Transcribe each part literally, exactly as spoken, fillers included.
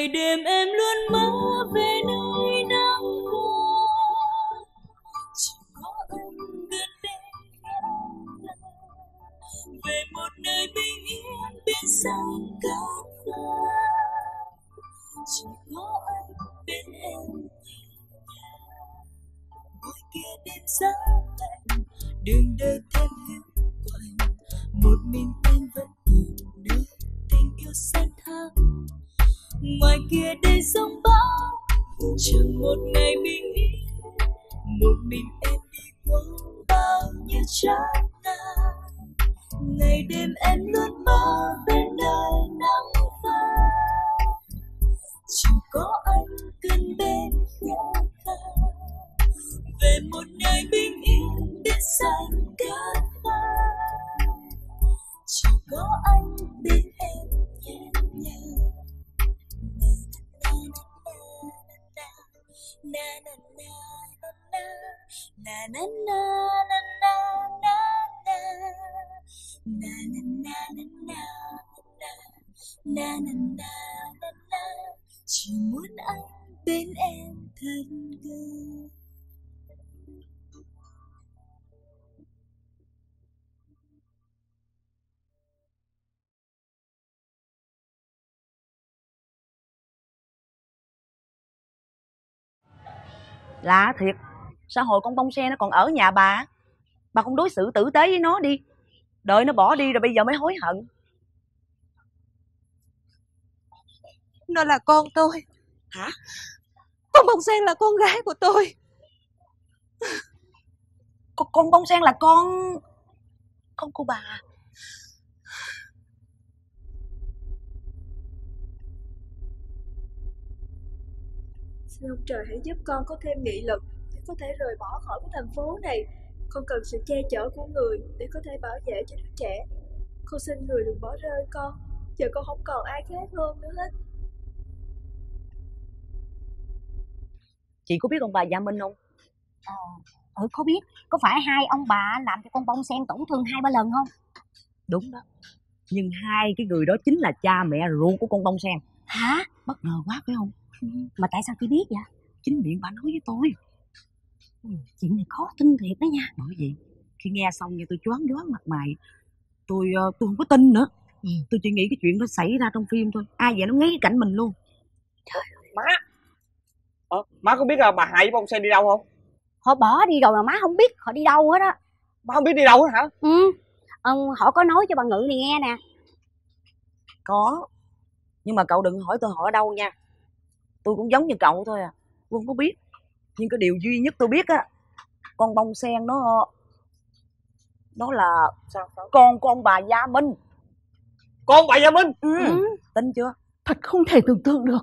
ngày đêm em luôn mơ về nơi nắng vàng, chỉ có anh gần bên em, về một nơi bình yên bên dòng cát vàng, chỉ có anh bên em. Ngoài kia đêm giá lạnh, đường đời thêm hiu quạnh, một mình anh vẫn tìm nơi tình yêu xanh thẳm. Ngoài kia đây sóng bão, chẳng một ngày bình yên, một mình em đi qua bao nhiêu chán nản. Ngày đêm em luôn mơ bên nơi nắng vàng, chỉ có anh gần bên khẽ khàng, về một ngày bình yên đất xanh cát vàng, chỉ có anh bên em nhẹ nhàng. Na na na na na na na na na na na na na na na na na na na, chỉ muốn anh bên em thật gần. Lạ thiệt, sao hồi con bông sen nó còn ở nhà bà, bà không đối xử tử tế với nó đi, đợi nó bỏ đi rồi bây giờ mới hối hận. Nó là con tôi. Hả? Con bông sen là con gái của tôi. Con, con bông sen là con con của bà. Xin ông trời hãy giúp con có thêm nghị lực để có thể rời bỏ khỏi cái thành phố này. Con cần sự che chở của người để có thể bảo vệ cho đứa trẻ. Con xin người đừng bỏ rơi con. Giờ con không còn ai khác hơn nữa hết. Chị có biết ông bà Gia Minh không? Ờ, ừ có biết. Có phải hai ông bà làm cho con bông sen tổn thương hai ba lần không? Đúng đó. Nhưng hai cái người đó chính là cha mẹ ruột của con bông sen. Hả? Bất ngờ quá phải không? Mà tại sao chị biết vậy? Chính miệng bà nói với tôi. Ừ, chuyện này khó tin thiệt đó nha. Bởi vì khi nghe xong nghe tôi choáng váng mặt mày. Tôi tôi không có tin nữa. Ừ. Tôi chỉ nghĩ cái chuyện đó xảy ra trong phim thôi. Ai vậy nó ngay cái cảnh mình luôn. Trời ơi, má. Ờ, má có biết là bà Hai với bông sen đi đâu không? Họ bỏ đi rồi mà má không biết họ đi đâu hết á. Má không biết đi đâu hết hả? Ừ. Ông họ có nói cho bà Ngự này nghe nè. Có. Nhưng mà cậu đừng hỏi tôi họ ở đâu nha. Tôi cũng giống như cậu thôi à. Tôi không có biết. Nhưng cái điều duy nhất tôi biết á, con bông sen nó nó là sao, sao? Con của ông bà Gia Minh. Con bà Gia Minh? Ừ. ừ. Tin chưa? Thật không thể tưởng tượng được.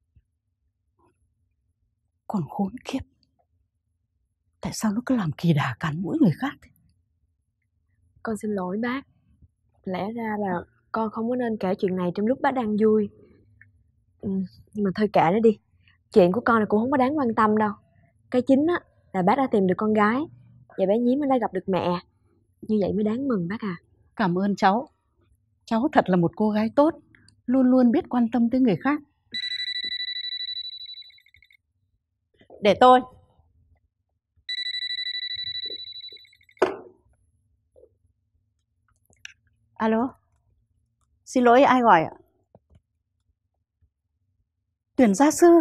Còn khốn kiếp. Tại sao nó cứ làm kỳ đà cắn mỗi người khác thế? Con xin lỗi bác. Lẽ ra là con không có nên kể chuyện này trong lúc bác đang vui. Ừ, nhưng mà thôi kệ nó đi. Chuyện của con này cũng không có đáng quan tâm đâu. Cái chính á là bác đã tìm được con gái và bé Nhím đã gặp được mẹ. Như vậy mới đáng mừng bác à. Cảm ơn cháu. Cháu thật là một cô gái tốt, luôn luôn biết quan tâm tới người khác. Để tôi. Alo. Xin lỗi, ai gọi ạ? Tuyển gia sư.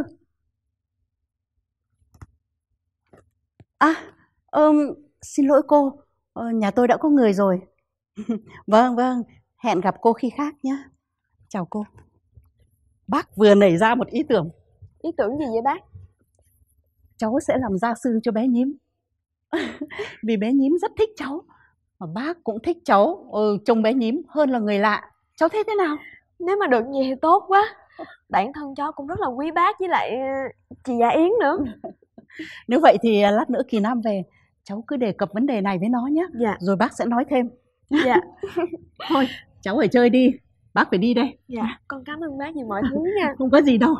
À, um, xin lỗi cô, ờ, nhà tôi đã có người rồi. Vâng, vâng, hẹn gặp cô khi khác nhé. Chào cô. Bác vừa nảy ra một ý tưởng. Ý tưởng gì vậy bác? Cháu sẽ làm gia sư cho bé Nhím. Vì bé Nhím rất thích cháu. Mà bác cũng thích cháu, ừ, trông bé Nhím hơn là người lạ. Cháu thấy thế nào? Nếu mà được gì thì tốt quá. Bản thân cháu cũng rất là quý bác với lại chị Dạ Yến nữa. Nếu vậy thì lát nữa Kỳ Nam về, cháu cứ đề cập vấn đề này với nó nhé. Dạ. Rồi bác sẽ nói thêm. Dạ. Thôi, cháu phải chơi đi. Bác phải đi đây. Dạ, con cảm ơn bác vì mọi thứ nha. Không có gì đâu.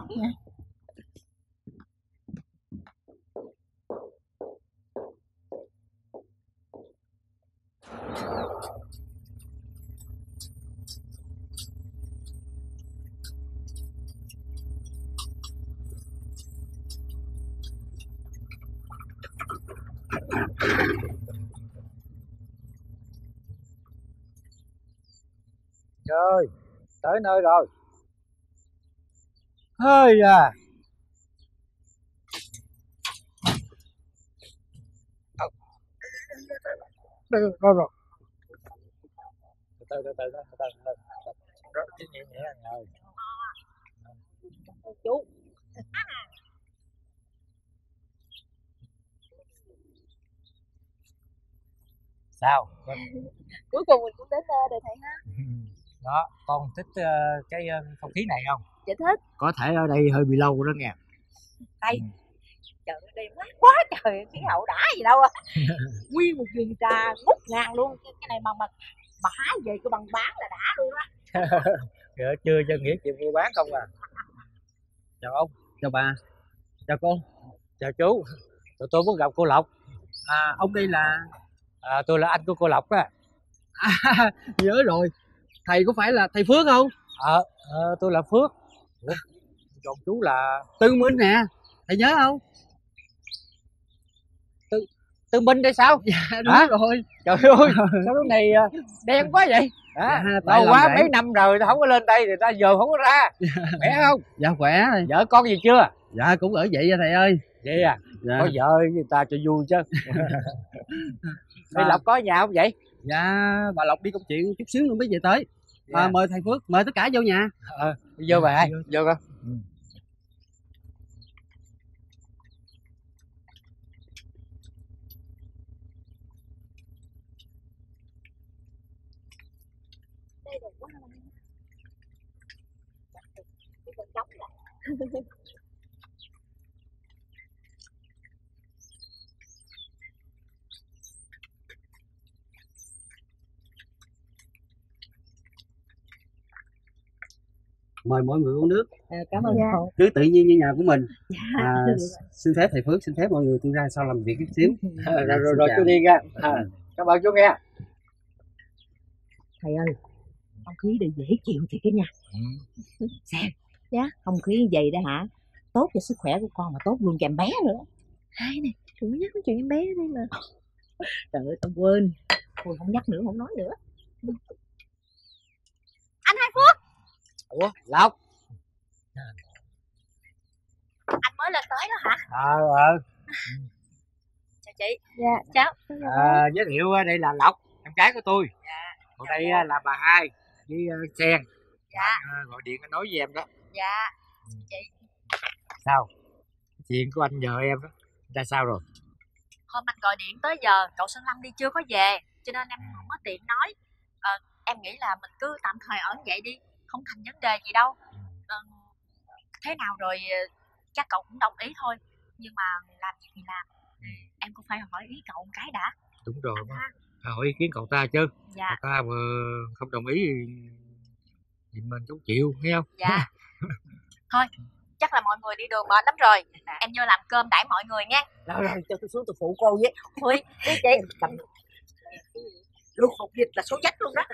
Trời, tới nơi rồi. Hơi à. Rồi rồi rồi. Từ từ từ từ từ từ. Rồi nhẹ nhẹ rồi. Chú. Sao? Cuối cùng mình cũng đến nơi rồi thầy ha. Đó, con thích uh, cái uh, không khí này không? Dạ thích. Có thể ở đây hơi bị lâu đó nghe. Đây. Trời ơi, đây mát quá trời, khí hậu đã gì đâu à. Nguyên một vườn trà ngút ngàn luôn. Cái, cái này mà mà mà hái về cái bằng bán là đã luôn á. Chưa chưa cho nghĩa chuyện mua bán không à. Chào ông, chào bà, chào cô, chào chú. Tụi tôi muốn gặp cô Lộc. À, ông đây là... À, tôi là anh của cô Lộc á. À, nhớ rồi. Thầy có phải là thầy Phước không? Ờ, à, à, tôi là Phước. Ủa, còn chú là... Tư Minh nè, thầy nhớ không? Tư, Tư Minh đây sao? Dạ, đúng hả? Rồi. Trời ơi, sao lúc này đen quá vậy? À, dạ, lâu quá mấy năm rồi tao không có lên đây thì ta giờ không có ra. Dạ. Khỏe không? Dạ khỏe. Vợ con gì chưa? Dạ cũng ở vậy thầy ơi. Vậy à? Dạ. Có vợ với người ta cho vui chứ. Thầy Lộc có nhà không vậy? Dạ bà Lộc đi công chuyện chút xíu nữa mới về tới. Dạ. À, mời thầy Phước, mời tất cả vô nhà. Ờ, vô bà ơi, vô con. Ừ. Đây đẹp quá không? Mời mọi người uống nước. À, cảm ơn dạ. Cứ tự nhiên như nhà của mình. Dạ. À, xin phép thầy Phước, xin phép mọi người tôi ra sau làm việc chút xíu. À, rồi rồi, rồi chú đi ra. À, cảm ơn chú nghe. Thầy ơi, không khí đây dễ chịu thiệt cái nha. Ừ. Xem. Dạ. Không khí như vậy đó hả? Tốt cho sức khỏe của con mà tốt luôn cho em bé nữa. Hai này, đừng nhắc cái chuyện em bé ở đây mà. Trời ơi, tao quên. Thôi không nhắc nữa, không nói nữa. Anh Hai Phước. Ủa, Lộc. Anh mới lên tới đó hả? Ờ, ờ. Chào chị. Dạ, Cháu. À, giới thiệu đây là Lộc, em gái của tôi. Dạ. Còn đây là bà Hai với Sen. Dạ. À, gọi điện nói với em đó. Dạ. Chị. Sao? Chuyện của anh nhờ em đó, ra sao rồi? Hôm anh gọi điện tới giờ cậu Sơn Lâm đi chưa có về, cho nên em không có tiện nói. Ờ, em nghĩ là mình cứ tạm thời ở vậy đi, không thành vấn đề gì đâu. Ờ, thế nào rồi chắc cậu cũng đồng ý thôi. Nhưng mà làm gì thì làm, em cũng phải hỏi ý cậu một cái đã. Đúng rồi, à, hỏi ý kiến cậu ta chứ. Dạ. Cậu ta mà không đồng ý thì mình chống chịu, nghe không? Dạ. Thôi, chắc là mọi người đi đường mệt lắm rồi. Em vô làm cơm đãi mọi người nha. Rồi rồi, cho tôi xuống tôi phụ cô với. Ui, đi chị. Cầm luôn một dịch là số dách luôn đó.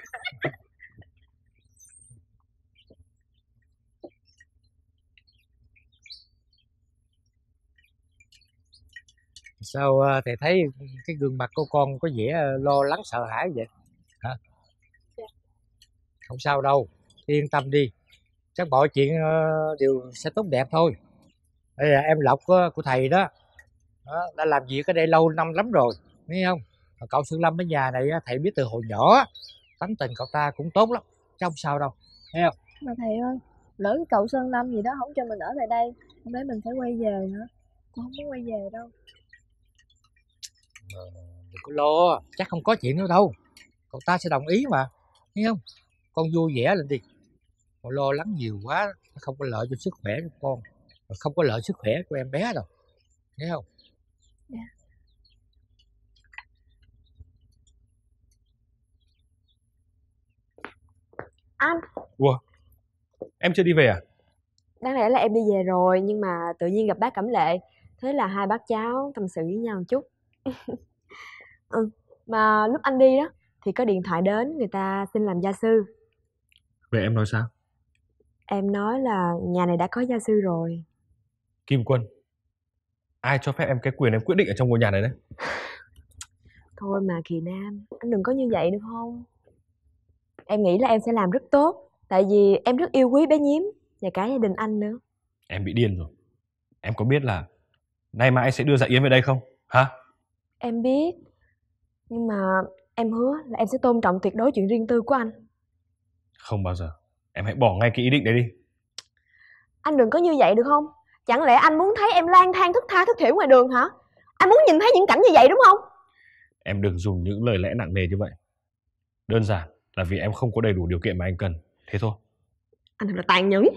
Sao thầy thấy cái gương mặt của con có vẻ lo lắng sợ hãi vậy hả? Không sao đâu, yên tâm đi, chắc mọi chuyện đều sẽ tốt đẹp thôi. Đây là em Lộc của thầy đó, đó đã làm việc ở đây lâu năm lắm rồi, nghe không? Cậu Sơn Lâm ở nhà này thầy biết từ hồi nhỏ, tánh tình cậu ta cũng tốt lắm, chứ không sao đâu, nghe không? Mà thầy ơi, lỡ cái cậu Sơn Lâm gì đó không cho mình ở lại đây, hôm đấy mình phải quay về nữa. Con không muốn quay về đâu. Đừng có lo, chắc không có chuyện nữa đâu, cậu ta sẽ đồng ý mà, nghe không? Con vui vẻ lên đi, con lo lắng nhiều quá nó không có lợi cho sức khỏe của con, không có lợi sức khỏe của em bé đâu, nghe không? Dạ. Anh. Ủa, em chưa đi về à? Đáng lẽ là em đi về rồi, nhưng mà tự nhiên gặp bác Cẩm Lệ, thế là hai bác cháu tâm sự với nhau một chút. Ừ, mà lúc anh đi đó thì có điện thoại đến, người ta xin làm gia sư. Vậy em nói sao? Em nói là nhà này đã có gia sư rồi. Kim Quân, ai cho phép em cái quyền em quyết định ở trong ngôi nhà này đấy? Thôi mà Kỳ Nam, anh đừng có như vậy được không? Em nghĩ là em sẽ làm rất tốt. Tại vì em rất yêu quý bé Nhím và cả gia đình anh nữa. Em bị điên rồi. Em có biết là nay mai anh sẽ đưa Dạ Yến về đây không? Hả? Em biết. Nhưng mà em hứa là em sẽ tôn trọng tuyệt đối chuyện riêng tư của anh. Không bao giờ. Em hãy bỏ ngay cái ý định đấy đi. Anh đừng có như vậy được không? Chẳng lẽ anh muốn thấy em lang thang thức tha thức thiểu ngoài đường hả? Anh muốn nhìn thấy những cảnh như vậy đúng không? Em đừng dùng những lời lẽ nặng nề như vậy. Đơn giản là vì em không có đầy đủ điều kiện mà anh cần. Thế thôi. Anh thật là tàn nhẫn.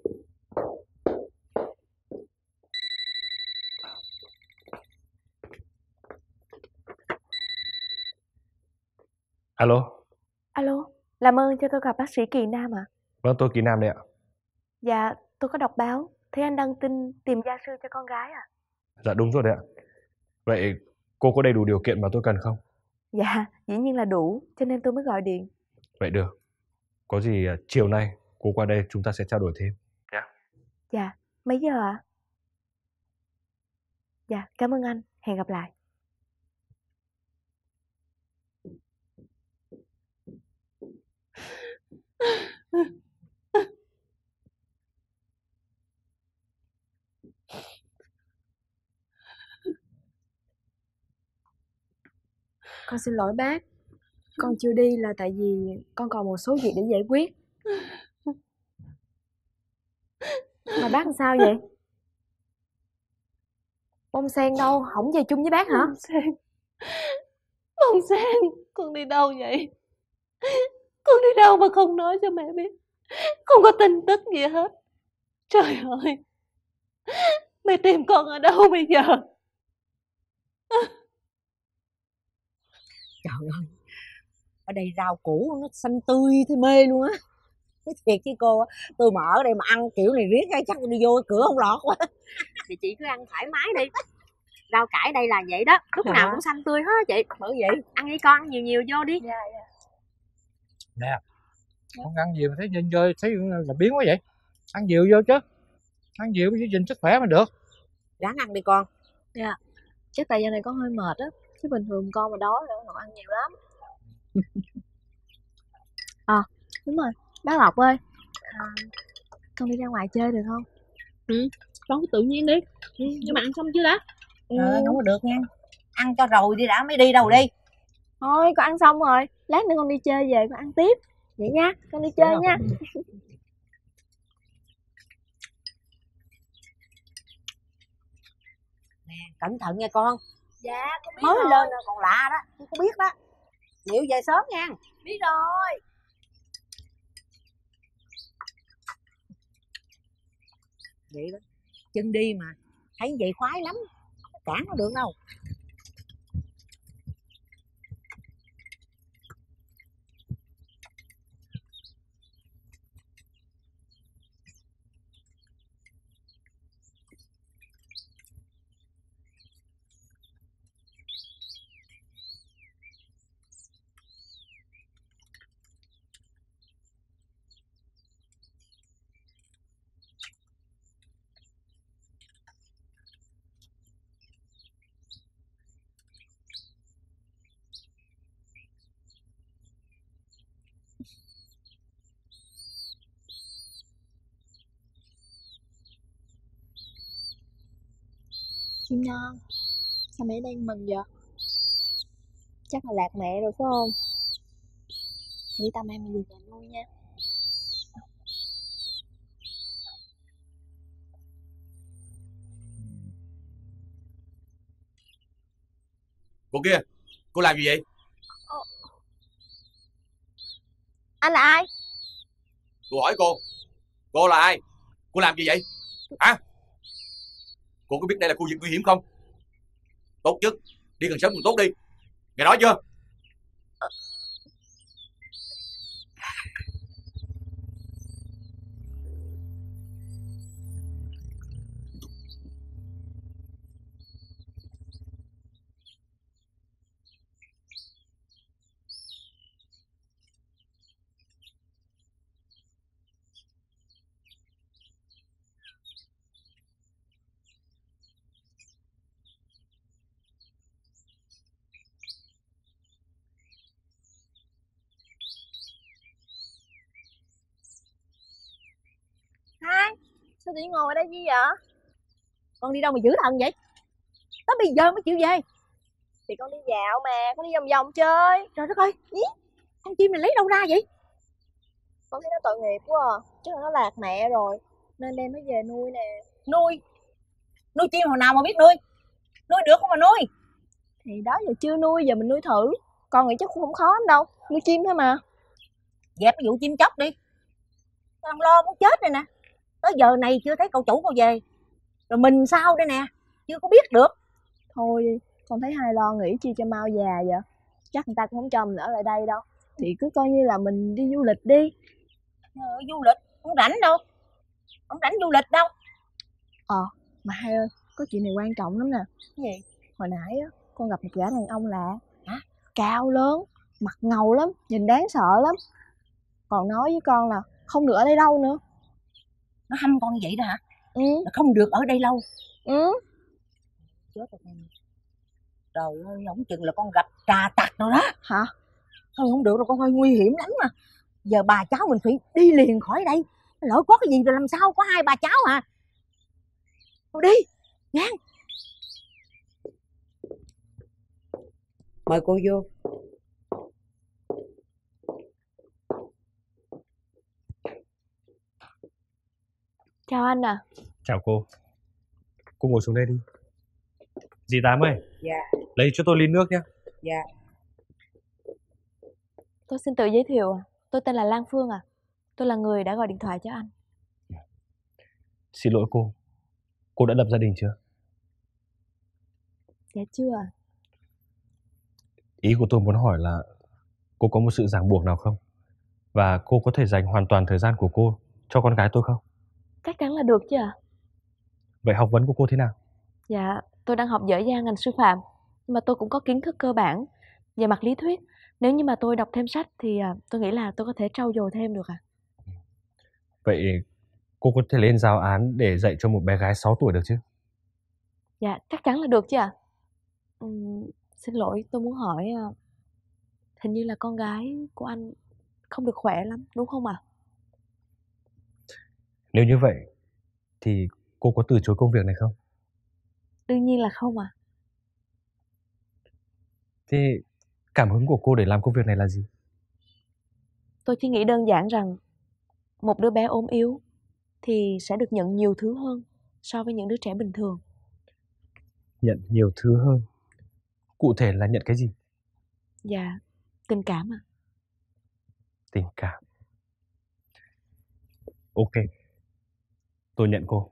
Alo. Alo, làm ơn cho tôi gặp bác sĩ Kỳ Nam ạ. Vâng, tôi Kỳ Nam đây ạ. Dạ, tôi có đọc báo, thấy anh đăng tin tìm gia sư cho con gái à? Dạ đúng rồi đấy ạ. Vậy cô có đầy đủ điều kiện mà tôi cần không? Dạ, dĩ nhiên là đủ, cho nên tôi mới gọi điện. Vậy được. Có gì chiều nay cô qua đây chúng ta sẽ trao đổi thêm. Nhá. Dạ, mấy giờ ạ? Dạ, cảm ơn anh, hẹn gặp lại. Con xin lỗi bác. Con chưa đi là tại vì con còn một số việc để giải quyết. Mà bác làm sao vậy? Bông sen đâu? Không về chung với bác hả? Bông sen. Bông sen, con đi đâu vậy? Con đi đâu mà không nói cho mẹ biết? Không có tin tức gì hết. Trời ơi, mẹ tìm con ở đâu bây giờ? Trời ơi, ở đây rau củ nó xanh tươi thấy mê luôn á. Nói thiệt chứ cô, tôi mà ở đây mà ăn kiểu này riết cái chắc đi vô cửa không lọt quá. Thì chị cứ ăn thoải mái đi. Rau cải đây là vậy đó, lúc Hả? nào cũng xanh tươi hết chị. Bởi vậy ăn đi con, ăn nhiều nhiều vô đi. Dạ, dạ. Nè, con ăn nhiều mà thấy nhìn vô thấy là biến quá vậy. Ăn nhiều vô chứ. Ăn nhiều mới giữ gìn sức khỏe mà được. ráng ăn đi con. Dạ, chắc tại giờ này con hơi mệt á. Chứ bình thường con mà đói là con ăn nhiều lắm. À, đúng rồi, bác Lộc ơi, à, con đi ra ngoài chơi được không? Ừ, con cứ tự nhiên đi. Ừ, nhưng mà ăn xong chưa đã? Ừ. Ờ, không có được nha. Ăn cho rồi đi đã mới đi đâu đi. Thôi, con ăn xong rồi. Lát nữa con đi chơi về con ăn tiếp. Vậy nha, con đi chơi nha. Nè, cẩn thận nha con. Dạ, con biết Mới rồi. lên rồi còn lạ đó, con có biết đó. Chịu về sớm nha. Biết rồi. Vậy đó, chân đi mà thấy vậy khoái lắm, không có cản nó được đâu. Chim non, sao mẹ đang mừng vậy? Chắc là lạc mẹ rồi phải không? Nghĩ tâm em về nhà nuôi nha. Cô kia, cô làm gì vậy? Anh là ai? Tôi hỏi cô, cô là ai? Cô làm gì vậy? Hả? Cô có biết đây là khu vực nguy hiểm không? Tốt nhất, đi càng sớm càng tốt đi. Nghe nói chưa? Sao tự nhiên ngồi ở đây chi vậy? Con đi đâu mà dữ thần vậy? Tới bây giờ mới chịu về. Thì con đi dạo mà, con đi vòng vòng chơi. Trời đất ơi, ý, con chim này lấy đâu ra vậy? Con thấy nó tội nghiệp quá à. Chắc là nó lạc mẹ rồi, nên đem nó về nuôi nè. Nuôi? Nuôi chim hồi nào mà biết nuôi? Nuôi được không mà nuôi? Thì đó giờ chưa nuôi, giờ mình nuôi thử. Con nghĩ chắc cũng không khó lắm đâu, nuôi chim thôi mà. Dẹp cái vụ chim chóc đi. Con lo muốn chết đây nè. Tới giờ này chưa thấy cậu chủ cậu về. Rồi mình sao đây nè, chưa có biết được. Thôi đi, con thấy hai lo nghĩ chi cho mau già vậy. Chắc người ta cũng không cho mình ở lại đây đâu. Thì cứ coi như là mình đi du lịch đi. Ừ, du lịch, không rảnh đâu. Không rảnh du lịch đâu. Ờ, mà hai ơi, có chuyện này quan trọng lắm nè. Cái gì? Hồi nãy á, con gặp một gã đàn ông lạ. Hả? Cao lớn, mặt ngầu lắm, nhìn đáng sợ lắm. Còn nói với con là không được ở đây lâu nữa. Nó hăm con như vậy đó hả? Ừ. Là không được ở đây lâu. Ừ. Chết rồi. Trời ơi, không chừng là con gặp trà tặc rồi đó. Hả? Thôi không được rồi, con ơi, nguy hiểm lắm mà. Giờ bà cháu mình phải đi liền khỏi đây. Lỡ có cái gì rồi làm sao, có hai bà cháu à. Thôi đi, nhanh. Mời cô vô. Chào anh à. Chào cô. Cô ngồi xuống đây đi. Dì Tám ơi. Dạ. Lấy cho tôi ly nước nhé. Dạ. Tôi xin tự giới thiệu à. Tôi tên là Lan Phương à. Tôi là người đã gọi điện thoại cho anh. Xin lỗi cô. Cô đã lập gia đình chưa? Dạ chưa à. Ý của tôi muốn hỏi là cô có một sự ràng buộc nào không? Và cô có thể dành hoàn toàn thời gian của cô cho con gái tôi không? Chắc chắn là được chứ ạ. Vậy học vấn của cô thế nào? Dạ, tôi đang học dở dang ngành sư phạm. Nhưng mà tôi cũng có kiến thức cơ bản về mặt lý thuyết. Nếu như mà tôi đọc thêm sách thì à, tôi nghĩ là tôi có thể trau dồi thêm được ạ. Vậy cô có thể lên giáo án để dạy cho một bé gái sáu tuổi được chứ? Dạ, chắc chắn là được chứ ạ. Ừm, xin lỗi, tôi muốn hỏi à, hình như là con gái của anh không được khỏe lắm, đúng không ạ? Nếu như vậy thì cô có từ chối công việc này không? Đương nhiên là không ạ. Thế cảm hứng của cô để làm công việc này là gì? Tôi chỉ nghĩ đơn giản rằng một đứa bé ốm yếu thì sẽ được nhận nhiều thứ hơn so với những đứa trẻ bình thường. Nhận nhiều thứ hơn? Cụ thể là nhận cái gì? Dạ, tình cảm ạ. Tình cảm. Ok, tôi nhận cô.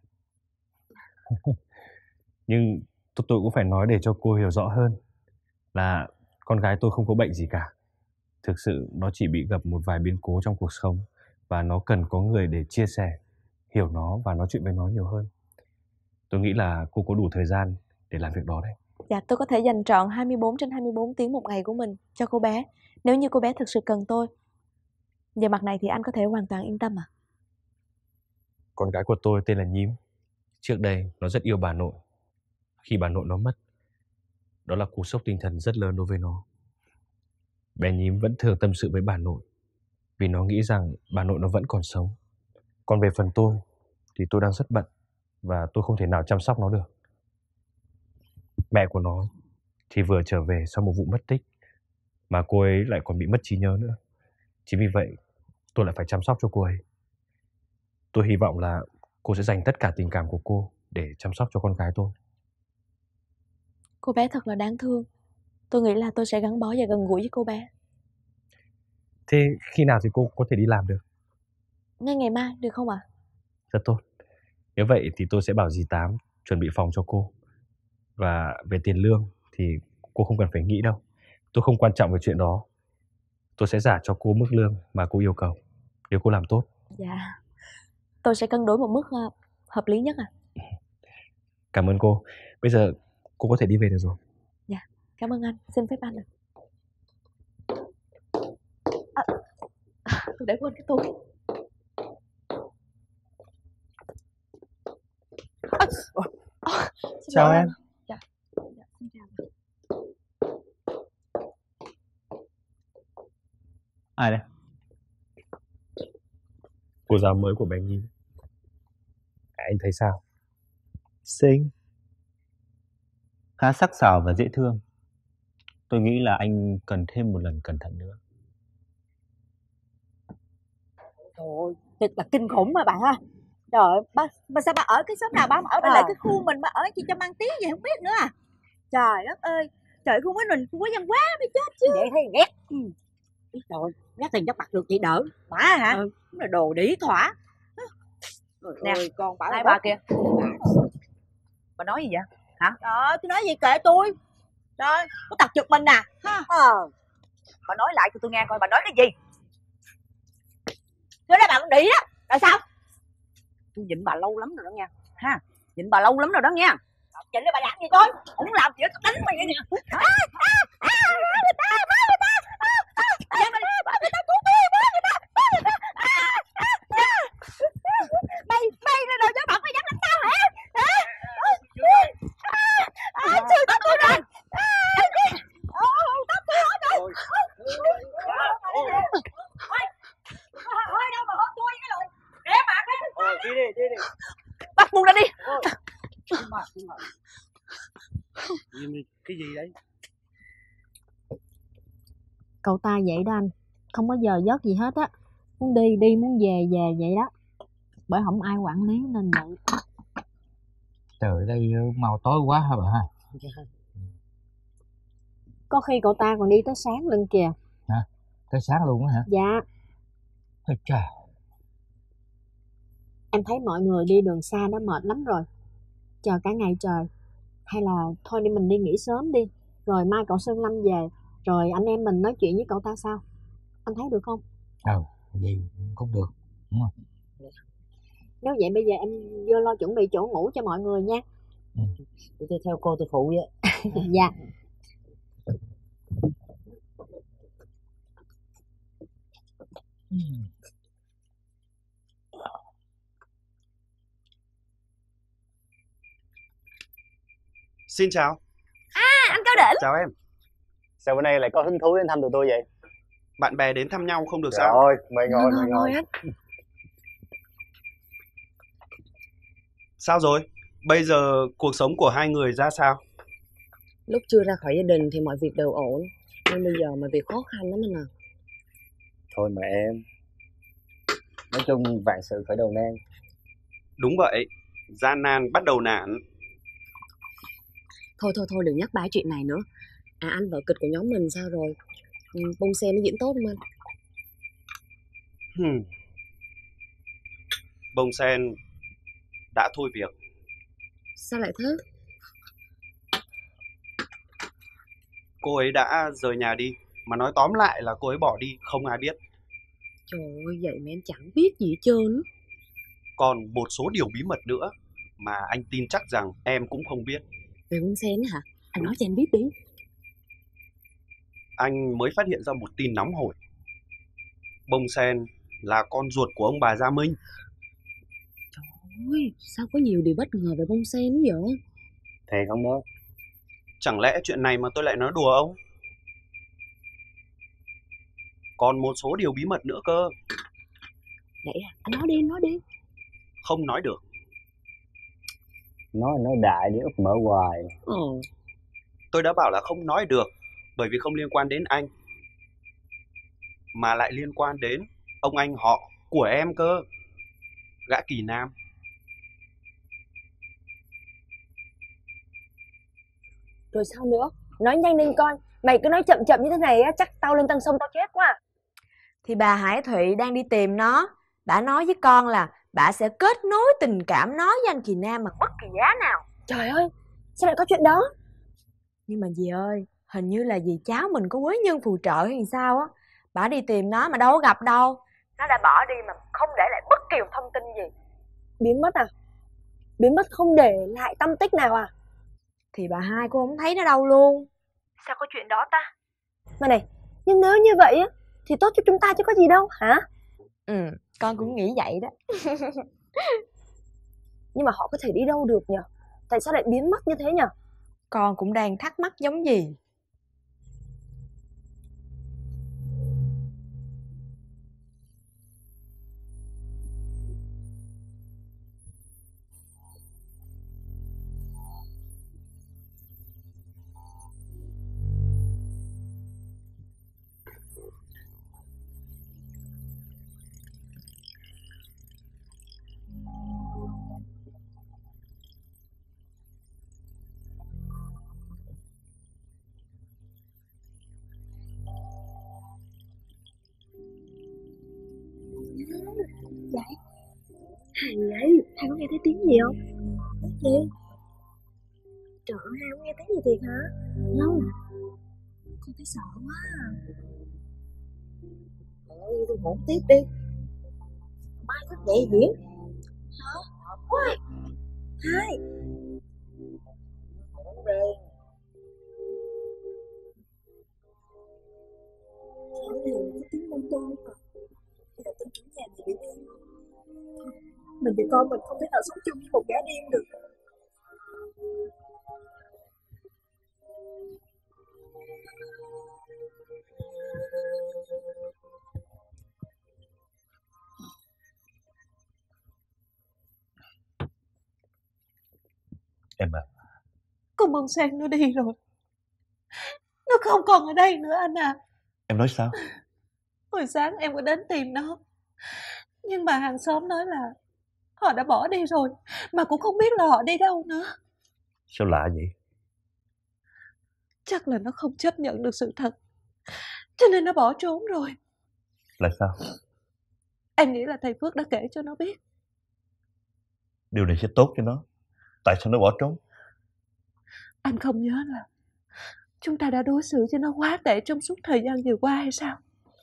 Nhưng tôi, tôi cũng phải nói để cho cô hiểu rõ hơn là con gái tôi không có bệnh gì cả. Thực sự nó chỉ bị gặp một vài biến cố trong cuộc sống và nó cần có người để chia sẻ, hiểu nó và nói chuyện với nó nhiều hơn. Tôi nghĩ là cô có đủ thời gian để làm việc đó đấy. Dạ, tôi có thể dành trọn hai mươi bốn trên hai mươi bốn tiếng một ngày của mình cho cô bé, nếu như cô bé thực sự cần tôi. Về mặt này thì anh có thể hoàn toàn yên tâm à? Con gái của tôi tên là Nhím. Trước đây nó rất yêu bà nội. Khi bà nội nó mất, đó là cú sốc tinh thần rất lớn đối với nó. Bé Nhím vẫn thường tâm sự với bà nội vì nó nghĩ rằng bà nội nó vẫn còn sống. Còn về phần tôi thì tôi đang rất bận và tôi không thể nào chăm sóc nó được. Mẹ của nó thì vừa trở về sau một vụ mất tích, mà cô ấy lại còn bị mất trí nhớ nữa. Chính vì vậy tôi lại phải chăm sóc cho cô ấy. Tôi hy vọng là cô sẽ dành tất cả tình cảm của cô để chăm sóc cho con gái tôi. Cô bé thật là đáng thương. Tôi nghĩ là tôi sẽ gắn bó và gần gũi với cô bé. Thế khi nào thì cô có thể đi làm được? Ngay ngày mai được không ạ? À? Rất tốt. Nếu vậy thì tôi sẽ bảo dì Tám chuẩn bị phòng cho cô. Và về tiền lương thì cô không cần phải nghĩ đâu. Tôi không quan trọng về chuyện đó. Tôi sẽ trả cho cô mức lương mà cô yêu cầu, nếu cô làm tốt. Dạ, tôi sẽ cân đối một mức uh, hợp lý nhất à. Cảm ơn cô. Bây giờ cô có thể đi về được rồi. Dạ, cảm ơn anh. Xin phép anh ạ. À, tôi để quên cái túi. À, à, chào em. Dạ, dạ, xin chào. Ai đây? Cô giáo mới của bé Nhi. Anh thấy sao? Xinh, khá sắc sảo và dễ thương. Tôi nghĩ là anh cần thêm một lần cẩn thận nữa. Trời ơi, thật là kinh khủng mà bạn ha. Trời ơi, ba, ba sao ba ở cái xóm nào ba mà ở bên Ờ. lại cái khu mình ba ở chi cho mang tiếng gì không biết nữa à. Trời đất ơi, trời không có mình không có văn hóa mới chết chứ. Vậy thấy ghét. Ừ. Trời ơi, nhắc tiền chắc mặt được chị đỡ. Bả hả? Ừ. Đúng là đồ đĩ thỏa. Nè, Ôi, con bả hai là bà tốt. kia. Bà nói gì vậy? Hả? Trời ơi, tôi nói gì kệ tôi. Trời, có tật giật mình à. Ha. Ờ. Bà nói lại cho tôi nghe coi bà nói cái gì. Thế ra bà cũng đĩ đó. Tại sao? Tôi nhịn bà lâu lắm rồi đó nha. Ha, nhịn bà lâu lắm rồi đó nha. Chị lấy bà làm gì tôi? Không làm gì tôi đánh mày vậy nè. À, à, à, người ta, má người ta. À, à, à, mày, người ta cứu tôi, má người ta, má người ta. À, à, à. Mày, mày là đồ cho bận mày dám đánh tao hả? Hả? À, à, sư tao tôi rồi. À, à, tao tôi hết rồi. Ôi, đâu mà hốt tôi cái lời. Để mặt đi. Ờ, đi đi, đi đi. Bắt buông ra đi. Mà, mà. Cái gì đấy? Cậu ta vậy đó anh, không có giờ giấc gì hết á. Muốn đi đi, muốn về về vậy đó. Bởi không ai quản lý nên vậy. Trời ơi, đây màu tối quá hả bà ha? Có khi cậu ta còn đi tới sáng lên kìa. Hả? Tới sáng luôn á hả? Dạ. Ôi trời. Em thấy mọi người đi đường xa đã mệt lắm rồi. Chờ cả ngày trời. Hay là thôi đi mình đi nghỉ sớm đi. Rồi mai cậu Sơn Lâm về. Rồi anh em mình nói chuyện với cậu ta sao? Anh thấy được không? Ừ, vậy cũng được. Đúng không? Nếu vậy bây giờ em vô lo chuẩn bị chỗ ngủ cho mọi người nha. Ừ. Tôi theo cô tôi phụ vậy. Dạ. Ừ. Xin chào. À, anh Cao Đỉnh. Chào em. Sao bữa nay lại có hứng thú đến thăm tụi tôi vậy? Bạn bè đến thăm nhau không được Trời sao? ơi, mời ngồi, mời ngồi. Sao rồi? Bây giờ cuộc sống của hai người ra sao? Lúc chưa ra khỏi gia đình thì mọi việc đều ổn. Nhưng bây giờ mọi việc khó khăn lắm anh à. Thôi mà em. Nói chung vạn sự khởi đầu nan. Đúng vậy. Gian nan bắt đầu nạn. Thôi thôi thôi đừng nhắc ba chuyện này nữa. À anh vở kịch của nhóm mình sao rồi? Ừ, Bông Sen nó diễn tốt không anh? Hmm. Bông Sen đã thôi việc. Sao lại thế? Cô ấy đã rời nhà đi. Mà nói tóm lại là cô ấy bỏ đi, không ai biết. Trời ơi, vậy mà em chẳng biết gì hết trơn. Còn một số điều bí mật nữa mà anh tin chắc rằng em cũng không biết. Về Bông Sen hả? Anh nói cho em biết đi. Anh mới phát hiện ra một tin nóng hổi. Bông Sen là con ruột của ông bà Gia Minh. Trời ơi, sao có nhiều điều bất ngờ về Bông Sen vậy? Thiệt không đó? Chẳng lẽ chuyện này mà tôi lại nói đùa ông? Còn một số điều bí mật nữa cơ. Vậy à, anh nói đi, nói đi. Không nói được. Nói nói đại đi úp mở hoài. Ờ. Tôi đã bảo là không nói được, bởi vì không liên quan đến anh, mà lại liên quan đến ông anh họ của em cơ, gã Kỳ Nam. Rồi sao nữa? Nói nhanh lên coi. Mày cứ nói chậm chậm như thế này á, chắc tao lên Tân Sông tao chết quá. Thì bà Hải Thụy đang đi tìm nó. Bà nói với con là bà sẽ kết nối tình cảm nó với anh Kỳ Nam bằng bất kỳ giá nào. Trời ơi, sao lại có chuyện đó? Nhưng mà dì ơi, hình như là dì cháu mình có quế nhân phù trợ hay sao á. Bà đi tìm nó mà đâu có gặp đâu. Nó đã bỏ đi mà không để lại bất kỳ một thông tin gì. Biến mất à? Biến mất không để lại tâm tích nào à? Thì bà hai cô không thấy nó đâu luôn. Sao có chuyện đó ta? Mà này, nhưng nếu như vậy á thì tốt cho chúng ta chứ có gì đâu hả? Ừ, con cũng nghĩ vậy đó. Nhưng mà họ có thể đi đâu được nhỉ? Tại sao lại biến mất như thế nhỉ? Con cũng đang thắc mắc giống gì. vậy? Hai gì vậy? Hai có nghe thấy tiếng gì không? Tiếng gì? Trời ơi, Hai không nghe tiếng gì thiệt hả? Không. Con thấy sợ quá à. Ôi, tôi ngủ tiếp đi. Mai thức dậy diễn. Hả? Ôi, Hai. Ngủ đi. Sao này có tiếng mông tôi à? Hay là tên chủ nhà này bị điên? Mình bị con mình không thể nào sống chung với một gã điên được. Em à, Con bông sen nó đi rồi. Nó không còn ở đây nữa anh à. em nói sao? Hồi sáng em có đến tìm nó, nhưng mà hàng xóm nói là họ đã bỏ đi rồi, mà cũng không biết là họ đi đâu nữa. Sao lạ vậy? Chắc là nó không chấp nhận được sự thật, cho nên nó bỏ trốn rồi. Là sao? Em nghĩ là thầy Phước đã kể cho nó biết. Điều này sẽ tốt cho nó. Tại sao nó bỏ trốn? Anh không nhớ là chúng ta đã đối xử cho nó quá tệ trong suốt thời gian vừa qua hay sao?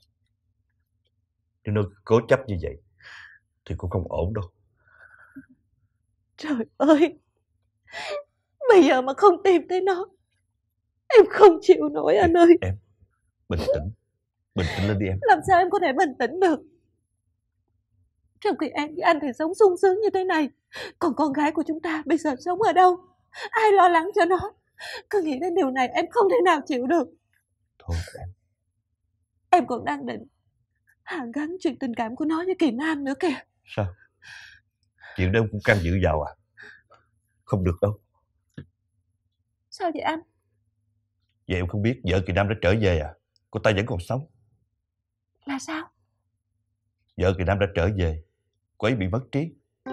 Nếu nó cố chấp như vậy thì cũng không ổn đâu. Trời ơi, bây giờ mà không tìm thấy nó, em không chịu nổi anh ơi. Em, bình tĩnh. Bình tĩnh lên đi em. Làm sao em có thể bình tĩnh được? Trong khi em với anh thì sống sung sướng như thế này, còn con gái của chúng ta bây giờ sống ở đâu? Ai lo lắng cho nó? Cứ nghĩ đến điều này em không thể nào chịu được. Thôi em. Em còn đang định hàn gắn chuyện tình cảm của nó với Kỳ Nam nữa kìa. Sao? Chuyện đó em cũng can dự vào à? Không được đâu. Sao vậy anh? Vậy em không biết vợ Kỳ Nam đã trở về à? Cô ta vẫn còn sống. Là sao? Vợ Kỳ Nam đã trở về. Cô ấy bị mất trí.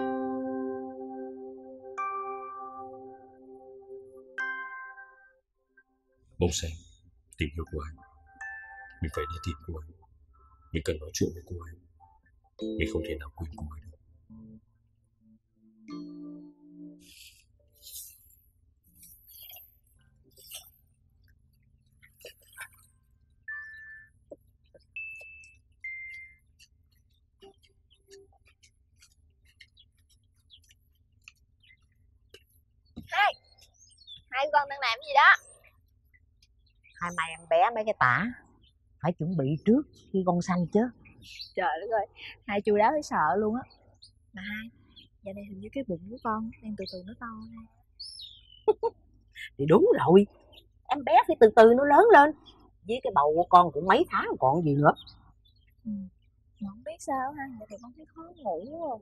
Bông Sen, tìm hiểu cô ấy. Mình phải đi tìm cô ấy. Mình cần nói chuyện với cô ấy. Mình không thể nào quên cô ấy được. Hai Hai con đang làm gì đó? Hai mai em bé mấy cái tả phải chuẩn bị trước khi con sanh chứ. Trời đất ơi, Hai chu đáo thấy sợ luôn á. Mà Hai, giờ này hình như cái bụng của con đang từ từ nó to nè. Thì đúng rồi, em bé phải từ từ nó lớn lên. Với cái bầu của con cũng mấy tháng còn gì nữa. Ừ. Mà không biết sao ha, giờ thì con thấy khó ngủ rồi.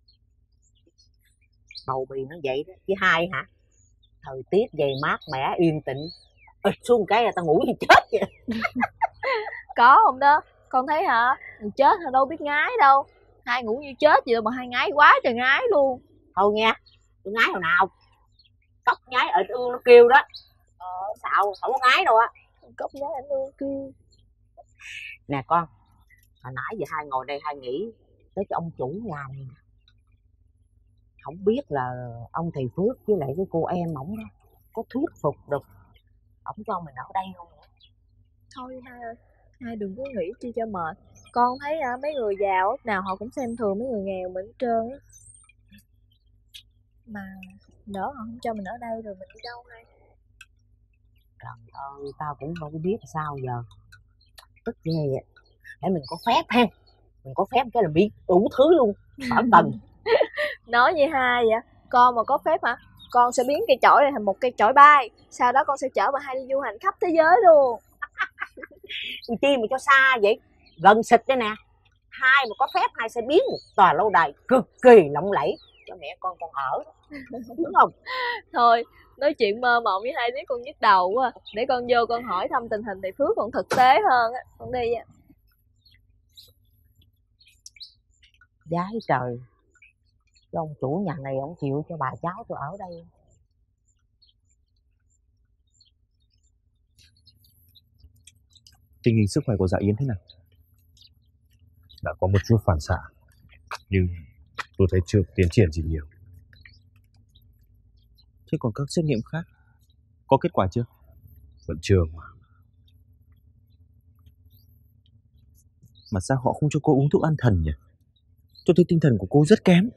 Bầu bì nó vậy đó. Chứ Hai hả? Thời tiết dày mát mẻ yên tĩnh, ê, xuống cái là tao ngủ như chết vậy. Có không đó? Con thấy hả? Người chết hả đâu biết ngái đâu. Hai ngủ như chết vậy mà Hai ngái quá trời ngái luôn. Thôi nha, tôi ngái hồi nào? Cốc ngái ở ương nó kêu đó. Ờ, xạo, không có ngái đâu á. Cốc ngái ở ương kêu. Nè con, hồi nãy giờ Hai ngồi đây Hai nghĩ tới cái ông chủ nhà này nè. Không biết là ông thầy Phước với lại cái cô em ổng đó có thuyết phục được ổng cho mình ở đây không nữa? Thôi Hai ơi, Hai đừng có nghĩ chi cho mệt. Con thấy à, mấy người giàu lúc nào họ cũng xem thường mấy người nghèo mình hết trơn á. Mà lỡ họ không cho mình ở đây rồi mình đi đâu Hai? Trời ơi, tao cũng không có biết sao giờ. Tức ghê vậy. Để mình có phép ha. Mình có phép cái là biết đủ thứ luôn. Khỏi cần. Nói như Hai vậy, con mà có phép hả? Con sẽ biến cây chổi này thành một cây chổi bay. Sau đó con sẽ chở bà Hai đi du hành khắp thế giới luôn. Chi mà cho xa vậy? Gần xịt đây nè. Hai mà có phép Hai sẽ biến một tòa lâu đài cực kỳ lộng lẫy cho mẹ con còn ở. Đúng không? Thôi, nói chuyện mơ mộng với Hai tí con nhức đầu quá. Để con vô con hỏi thăm tình hình thầy Phước còn thực tế hơn á. Con đi á. Gái trời, cái ông chủ nhà này ông chịu cho bà cháu tôi ở đây. Tình hình sức khỏe của dạ Yến thế nào? Đã có một chút phản xạ. Nhưng tôi thấy chưa tiến triển gì nhiều. Thế còn các xét nghiệm khác có kết quả chưa? Vẫn chưa mà. Mà sao họ không cho cô uống thuốc an thần nhỉ? Tôi thấy tinh thần của cô rất kém.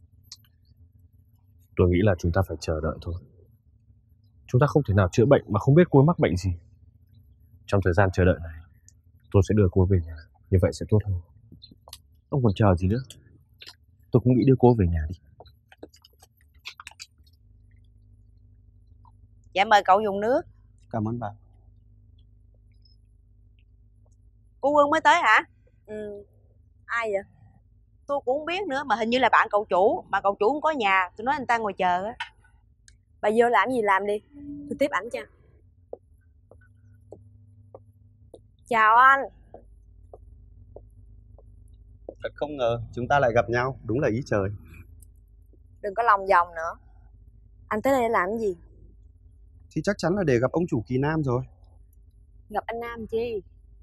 Tôi nghĩ là chúng ta phải chờ đợi thôi. Chúng ta không thể nào chữa bệnh mà không biết cô ấy mắc bệnh gì. Trong thời gian chờ đợi này, tôi sẽ đưa cô ấy về nhà. Như vậy sẽ tốt hơn. Ông còn chờ gì nữa? Tôi cũng nghĩ đưa cô về nhà đi. Dạ mời cậu dùng nước. Cảm ơn bà. Cô Quân mới tới hả? Ừ. Ai vậy? Tôi cũng không biết nữa, mà hình như là bạn cậu chủ. Mà cậu chủ không có nhà, tôi nói anh ta ngồi chờ á. Bà vô làm gì làm đi, tôi tiếp ảnh cho. Chào anh. Thật không ngờ chúng ta lại gặp nhau, đúng là ý trời. Đừng có lòng vòng nữa. Anh tới đây để làm cái gì? Thì chắc chắn là để gặp ông chủ Kỳ Nam rồi. Gặp anh Nam chi?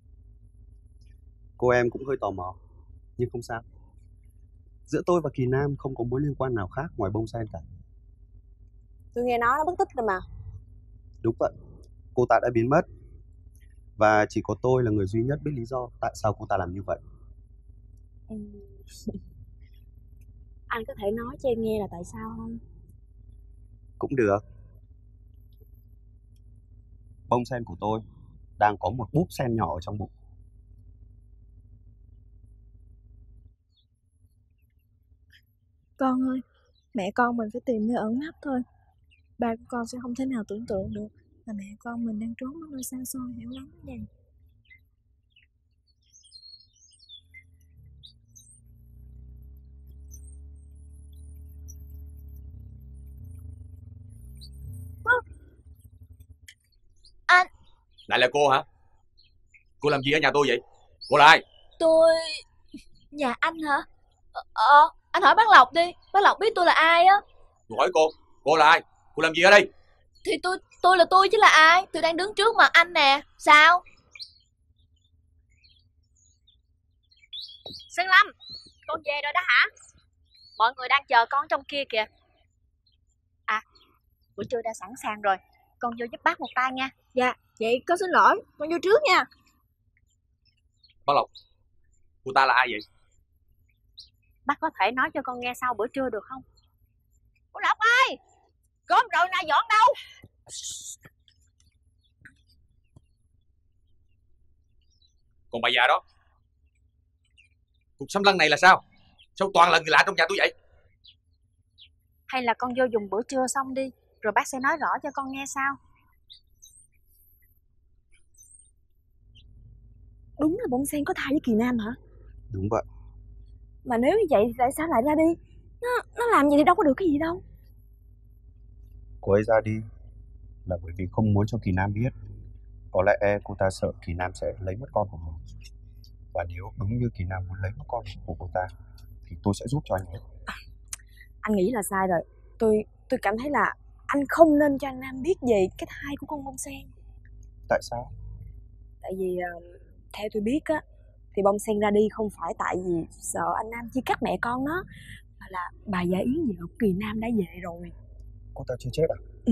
Cô em cũng hơi tò mò, nhưng không sao. Giữa tôi và Kỳ Nam không có mối liên quan nào khác ngoài bông sen cả. Tôi nghe nói nó mất tích rồi mà. Đúng vậy, cô ta đã biến mất. Và chỉ có tôi là người duy nhất biết lý do tại sao cô ta làm như vậy. Ừ. Anh có thể nói cho em nghe là tại sao không? Cũng được. Bông sen của tôi đang có một búp sen nhỏ ở trong bụng. Con ơi, mẹ con mình phải tìm nơi ẩn nấp thôi. Ba của con sẽ không thể nào tưởng tượng được là mẹ con mình đang trốn ở nơi xa xôi hẻo lánh này. Anh. Lại là cô hả? Cô làm gì ở nhà tôi vậy? Cô là ai? Tôi... Nhà anh hả? Ờ, ờ anh hỏi bác Lộc đi. Bác Lộc biết tôi là ai á. Tôi hỏi cô, cô là ai? Cô làm gì ở đây? Thì tôi tôi là tôi chứ là ai? Tôi đang đứng trước mặt anh nè. Sao? Sơn Lâm, con về rồi đó hả? Mọi người đang chờ con trong kia kìa. À, bữa trưa đã sẵn sàng rồi. Con vô giúp bác một tay nha. Dạ, vậy con xin lỗi, con vô trước nha. Bác Lộc, cô ta là ai vậy? Bác có thể nói cho con nghe sau bữa trưa được không? Cô Lộc ơi, cơm rồi nè, dọn đâu? Còn bà già đó, cuộc xâm lăng này là sao? Sao toàn là người lạ trong nhà tôi vậy? Hay là con vô dùng bữa trưa xong đi, rồi bác sẽ nói rõ cho con nghe sao? Đúng là bông sen có thai với Kỳ Nam hả? Đúng vậy. Mà nếu như vậy thì tại sao lại ra đi? Nó nó làm gì thì đâu có được cái gì đâu. Cô ấy ra đi là bởi vì không muốn cho Kỳ Nam biết. Có lẽ cô ta sợ Kỳ Nam sẽ lấy mất con của mình. Và nếu đúng như Kỳ Nam muốn lấy mất con của cô ta thì tôi sẽ giúp cho anh ấy. À, anh nghĩ là sai rồi. Tôi tôi cảm thấy là anh không nên cho anh Nam biết về cái thai của con bông sen. Tại sao? Tại vì theo tôi biết á, thì bông sen ra đi không phải tại vì sợ anh Nam chia cắt mẹ con nó, mà là bà già Yến vợ Kỳ Nam đã về rồi. Cô ta chưa chết à? Ừ.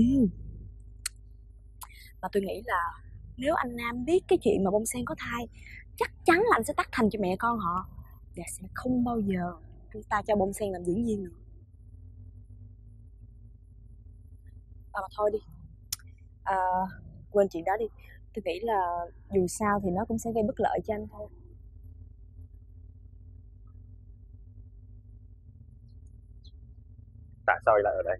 Mà tôi nghĩ là nếu anh Nam biết cái chuyện mà bông sen có thai, chắc chắn là anh sẽ tắt thành cho mẹ con họ, và sẽ không bao giờ chúng ta cho bông sen làm diễn viên nữa. À mà thôi đi, à, quên chuyện đó đi. Tôi nghĩ là dù sao thì nó cũng sẽ gây bất lợi cho anh thôi. Tại sao anh lại ở đây?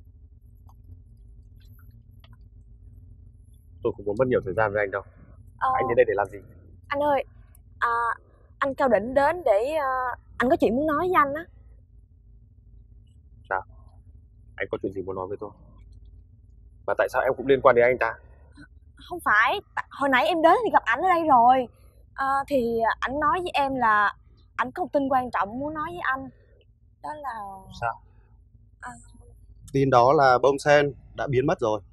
Tôi không muốn mất nhiều thời gian với anh đâu. Ờ, Anh đến đây để làm gì? Anh ơi, à, anh Cao Định đến để uh, anh có chuyện muốn nói với anh á. Sao? Anh có chuyện gì muốn nói với tôi? Mà tại sao em cũng liên quan đến anh ta? Không phải, hồi nãy em đến thì gặp ảnh ở đây rồi. À, thì ảnh nói với em là ảnh có một tin quan trọng muốn nói với anh. Đó là... Sao? À... Tin đó là bông sen đã biến mất rồi.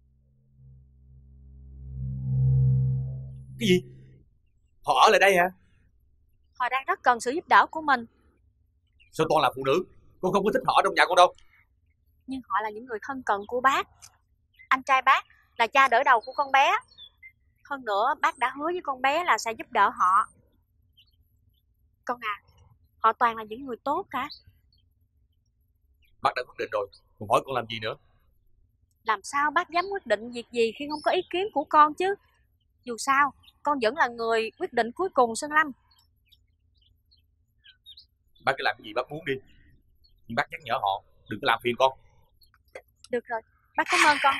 Cái gì? Họ ở lại đây hả? Họ đang rất cần sự giúp đỡ của mình. Sao toàn là phụ nữ? Con không có thích họ trong nhà con đâu. Nhưng họ là những người thân cận của bác. Anh trai bác là cha đỡ đầu của con bé. Hơn nữa bác đã hứa với con bé là sẽ giúp đỡ họ. Con à, họ toàn là những người tốt cả. Bác đã quyết định rồi, còn hỏi con làm gì nữa? Làm sao bác dám quyết định việc gì khi không có ý kiến của con chứ? Dù sao, con vẫn là người quyết định cuối cùng Sơn Lâm. Bác cứ làm gì bác muốn đi, nhưng bác nhắc nhở họ đừng có làm phiền con. Được rồi, bác cảm ơn con.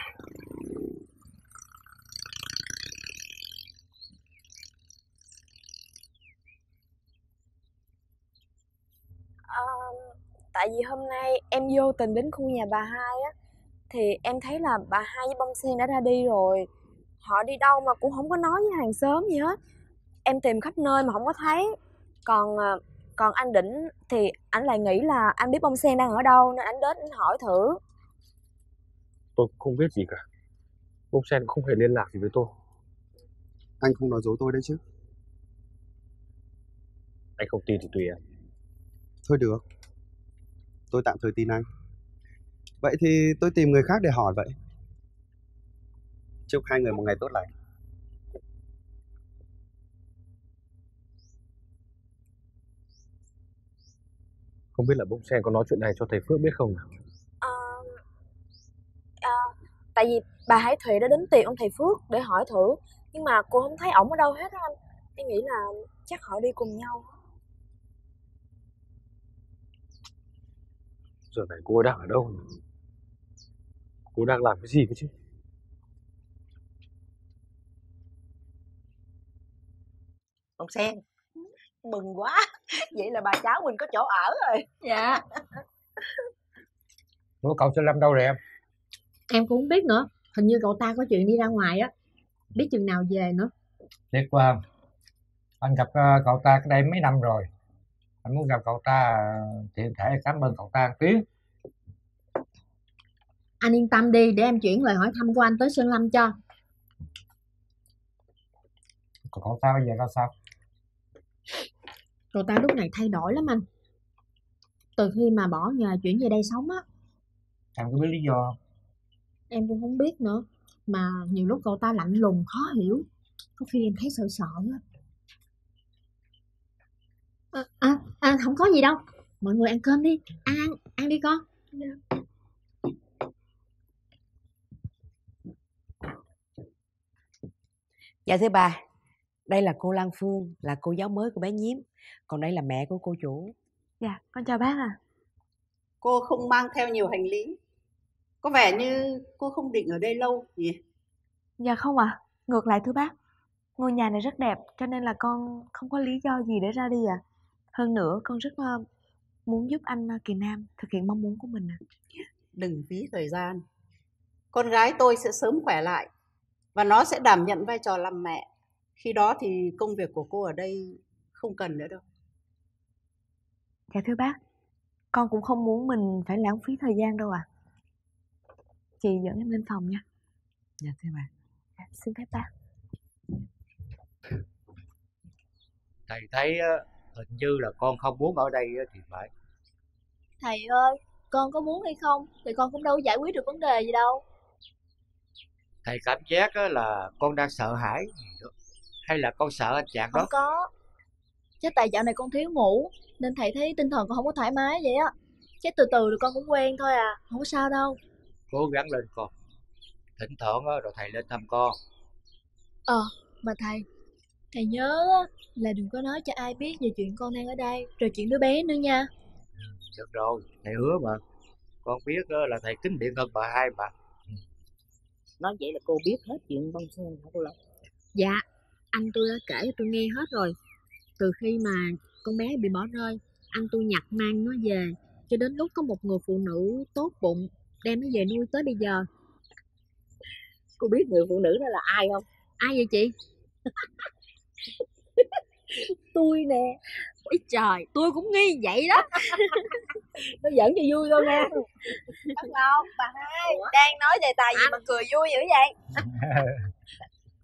Ờ, tại vì hôm nay em vô tình đến khu nhà bà hai á, thì em thấy là bà hai với bông sen đã ra đi rồi. Họ đi đâu mà cũng không có nói với hàng xóm gì hết. Em tìm khắp nơi mà không có thấy. Còn còn anh Đỉnh thì anh lại nghĩ là anh biết bông sen đang ở đâu nên anh đến anh hỏi thử. Tôi không biết gì cả. Bông sen không hề liên lạc gì với tôi. Anh không nói dối tôi đấy chứ? Anh không tin thì tùy em. Thôi được, tôi tạm thời tin anh. Vậy thì tôi tìm người khác để hỏi vậy. Chúc hai người một ngày tốt lành. Không biết là bông sen có nói chuyện này cho thầy Phước biết không nào? À, à, tại vì bà Hải Thụy đã đến tìm ông thầy Phước để hỏi thử, nhưng mà cô không thấy ổng ở đâu hết á anh. Em nghĩ là chắc họ đi cùng nhau. Giờ này cô ấy đang ở đâu nhỉ? Cô đang làm cái gì cơ chứ? Bông sen, mừng quá. Vậy là bà cháu mình có chỗ ở rồi. Dạ. Ủa cậu Sơn Lâm đâu rồi em? Em cũng không biết nữa. Hình như cậu ta có chuyện đi ra ngoài á. Biết chừng nào về nữa. Tiếc quá. Anh gặp uh, cậu ta cách đây mấy năm rồi. Anh muốn gặp cậu ta tiện thể cảm ơn cậu ta một tiếng. Anh yên tâm đi, để em chuyển lời hỏi thăm của anh tới Sơn Lâm cho. Còn cậu ta bây giờ ra sao? Cậu ta lúc này thay đổi lắm anh. Từ khi mà bỏ nghề chuyển về đây sống á. Em có biết lý do không? Em cũng không biết nữa. Mà nhiều lúc cậu ta lạnh lùng, khó hiểu. Có khi em thấy sợ sợ á. À, à, à, không có gì đâu. Mọi người ăn cơm đi. Ăn, ăn, ăn đi con. Dạ thưa bà, đây là cô Lan Phương, là cô giáo mới của bé Nhiếm. Còn đây là mẹ của cô chủ. Dạ, con chào bác à. Cô không mang theo nhiều hành lý. Có vẻ như cô không định ở đây lâu nhỉ? Dạ không ạ, à. Ngược lại thưa bác. Ngôi nhà này rất đẹp, cho nên là con không có lý do gì để ra đi à. Hơn nữa con rất uh, muốn giúp anh uh, Kỳ Nam thực hiện mong muốn của mình à. Đừng phí thời gian. Con gái tôi sẽ sớm khỏe lại và nó sẽ đảm nhận vai trò làm mẹ. Khi đó thì công việc của cô ở đây không cần nữa đâu. Dạ thưa bác, con cũng không muốn mình phải lãng phí thời gian đâu à. Chị dẫn em lên phòng nha. Dạ thưa bà. Dạ, xin phép bác. Thầy thấy hình như là con không muốn ở đây thì phải. Thầy ơi, con có muốn hay không thì con cũng đâu giải quyết được vấn đề gì đâu. Thầy cảm giác là con đang sợ hãi gì đó. Hay là con sợ anh chàng đó? Không có. Chắc tại dạo này con thiếu ngủ nên thầy thấy tinh thần con không có thoải mái vậy á. Chắc từ từ rồi con cũng quen thôi à, không có sao đâu. Cố gắng lên con. Thỉnh thoảng rồi thầy lên thăm con. Ờ, mà thầy Thầy nhớ là đừng có nói cho ai biết về chuyện con đang ở đây, rồi chuyện đứa bé nữa nha. Được rồi, thầy hứa mà. Con biết là thầy kính điện hơn bà hai mà. Nói vậy là cô biết hết chuyện bông sen hả cô Long? Dạ, anh tôi đã kể cho tôi nghe hết rồi. Từ khi mà con bé bị bỏ rơi, anh tôi nhặt mang nó về, cho đến lúc có một người phụ nữ tốt bụng đem nó về nuôi tới bây giờ. Cô biết người phụ nữ đó là ai không? Ai vậy chị? Tôi nè. Ý trời, tôi cũng nghi vậy đó. Nó giỡn cho vui thôi nha. Đúng không, bà hai Ủa? Đang nói đề tài gì à, mà cười vui dữ vậy?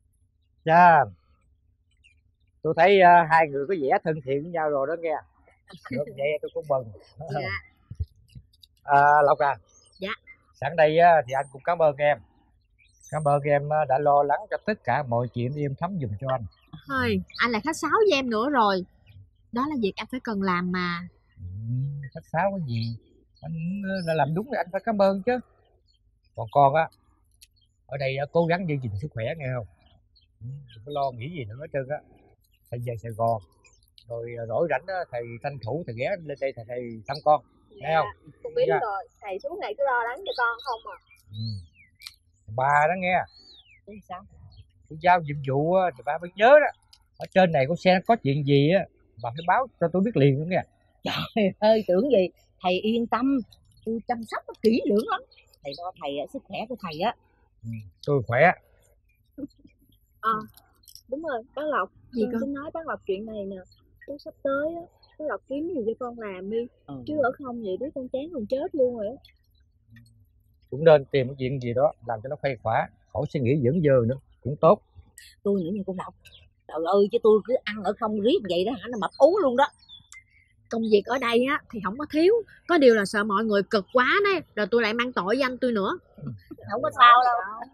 Dạ, tôi thấy uh, hai người có vẻ thân thiện với nhau rồi đó nghe. Được vậy tôi cũng mừng. Dạ. À, Lộc à. Dạ. Sẵn đây á, thì anh cũng cảm ơn em. Cảm ơn em đã lo lắng cho tất cả mọi chuyện em thấm giùm cho anh. Thôi, anh lại khách sáo với em nữa rồi. Đó là việc anh phải cần làm mà. Ừ, khách sáo cái gì? Anh đã làm đúng thì anh phải cảm ơn chứ. Còn con á, ở đây cố gắng giữ gìn sức khỏe nghe không? Đừng có lo nghĩ gì nữa hết trơn á. Thầy về Sài Gòn rồi rỗi rảnh á, thầy tranh thủ thầy ghé lên đây thầy, thầy thăm con, nghe không? Con biết Dạ. rồi, thầy suốt ngày cứ lo lắng cho con không à. Ừ. Bà đó nghe. Sao? Tôi giao nhiệm vụ á, thì bà phải nhớ đó. Ở trên này có xe có chuyện gì á, bà phải báo cho tôi biết liền luôn nghe. Trời ơi, tưởng gì. Thầy yên tâm, tôi chăm sóc nó kỹ lưỡng lắm. Thầy lo thầy sức khỏe của thầy á. Ừ, tôi khỏe. Ờ, đúng rồi, bác Lộc. Gì Con con? tính nói bác Lộc chuyện này nè. Con sắp tới á, bác Lộc kiếm gì cho con làm đi. Ừ. Chứ ở không vậy đứa con chán con chết luôn rồi á. Cũng nên tìm cái chuyện gì đó làm cho nó khuây khỏa, khỏi suy nghĩ dởn dơ nữa, cũng tốt. Tôi nghĩ như con Lộc. Trời ơi, chứ tôi cứ ăn ở không riết vậy đó hả, nó mập ú luôn đó. Công việc ở đây á thì không có thiếu. Có điều là sợ mọi người cực quá đấy. Rồi tôi lại mang tội với anh tôi nữa. Không có sao đâu.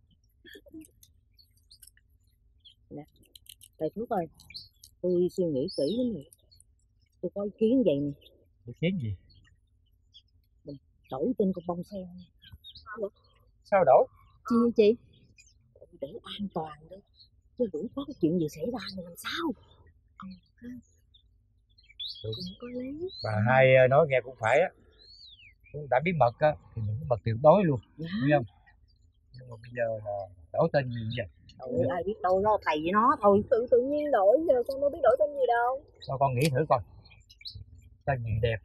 Nè, thầy Phước ơi, tôi suy nghĩ kỹ lắm rồi. Tôi có ý kiến vậy nè. Ý kiến gì? Mình đổi tên con bông sen. Sao đổi? Chi chị? Để an toàn đó. Chứ rủi có cái chuyện gì xảy ra thì làm sao? Đúng. Có lý. Bà hai nói nghe cũng phải á. Cũng đã bí mật á thì mình cũng mật tuyệt đối luôn, Dạ. biết không? Nhưng mà bây giờ là đổi tên gì vậy? Ôi, ai biết đâu, lo thầy với nó thôi. Tự tự nhiên đổi, giờ con đâu biết đổi tên gì đâu. Sao con nghĩ thử coi. Tên gì đẹp,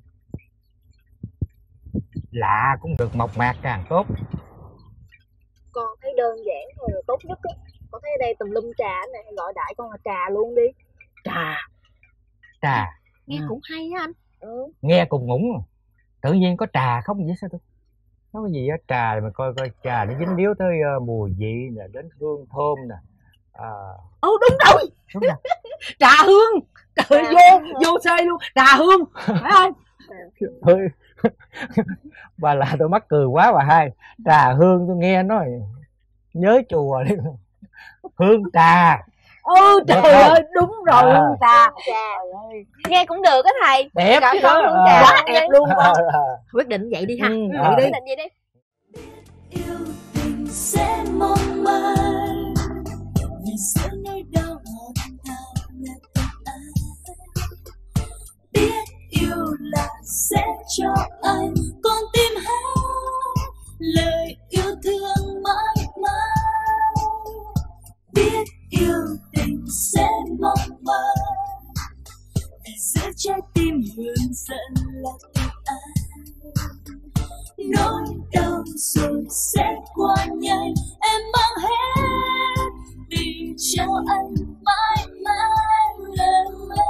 lạ cũng được, mộc mạc càng tốt. Con thấy đơn giản thôi là tốt nhất á. Con thấy ở đây tùm lum trà này, gọi đại con là trà luôn đi. Trà. Trà. Nghe cũng hay á anh. Ừ. Nghe cùng ngủng. Tự nhiên có trà không vậy sao tôi? Nói cái gì á, trà mà coi coi trà nó dính líu tới uh, mùi vị nè, đến hương thơm nè. À... Ồ đúng rồi. Đúng rồi. Trà hương. Trời ơi, vô, vô chơi luôn. Trà hương. Phải không? Thôi. Bà là tôi mắc cười quá bà hai. Trà hương tôi nghe nói nhớ chùa đi. Hương trà. Ừ trời ơi, đúng rồi, à. hương trà. Trà. Nghe cũng được á thầy. Đẹp Gọi chứ con đó. hương trà. Quá đẹp luôn. À, à. Quyết định vậy đi ha. Ừ, à. đi. Quyết định gì đi. Yêu tình sẽ mong manh vì giữa nỗi đau ngọt ngào là tình ai. Biết yêu là sẽ cho anh con tim hát lời yêu thương mãi mãi. Biết yêu tình sẽ mong manh vì giữa trái tim hương dẫn là tình ai. Nỗi đau rồi sẽ qua nhanh, em mang hết tình cho anh mãi mãi lần mơ.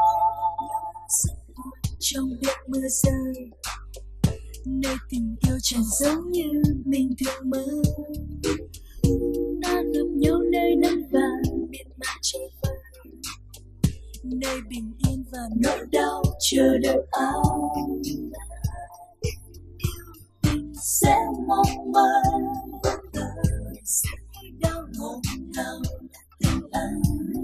Trong đêm mưa rơi, nơi tình yêu chẳng giống như mình thường mơ. Ta gặp nhau nơi nắng vàng miệt mài trời vơi, nơi bình yên và nỗi đau chờ đợi anh. Sẽ mong manh sẽ đau ngọt ngào là tình anh.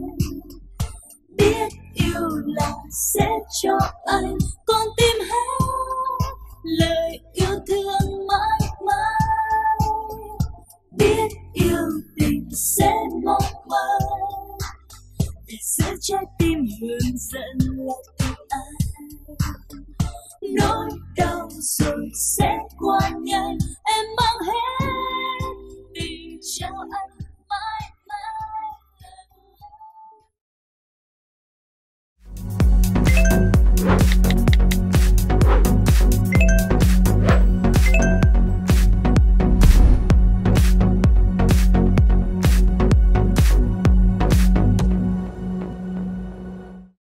Biết yêu là sẽ cho anh con tim hát lời yêu thương mãi mãi. Biết yêu tình sẽ mong manh vì giữa trái tim hương dẫn là tình anh. Nỗi đau rồi sẽ qua nhanh,